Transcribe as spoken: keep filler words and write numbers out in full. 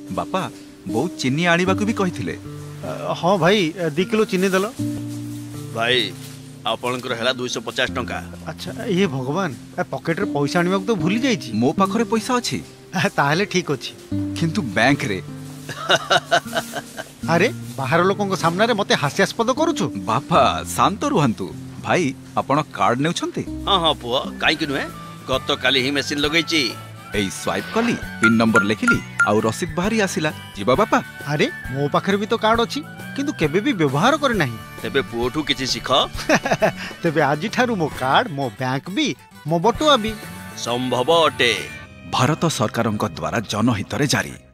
बापा बहु चीनी आनिबा को भी कहिथिले। हाँ भाई दी किलो चीनी देल। भाई आपनकर हैला दो सौ पचास टंका। अच्छा ये भगवान पॉकेट रे पैसा आनिबा को तो भूली जाईची। मो पाखरे पैसा अछि ताहले ठीक अछि किंतु बैंक रे। अरे बाहर लोकन सामने रे मते हास्यास्पद करूछु। बापा शांत रुहंतु भाई आपण कार्ड नेउछंती। हां हां पुआ काई कि नुहे गत काली ही मशीन लगैची ए स्वाइप कली पिन नंबर लिखिली आउ रसीद बाहरी आसिला जीवा बापा। अरे मो पाखरे भी तो कार्ड अछि किंतु केबे भी व्यवहार करे नाही। तेबे पुओठू किछि सिख। तेबे आजि ठारू मो कार्ड मो बैंक भी मो बटुआ भी संभव अटे। भारत सरकारक द्वारा जनहित रे जारी।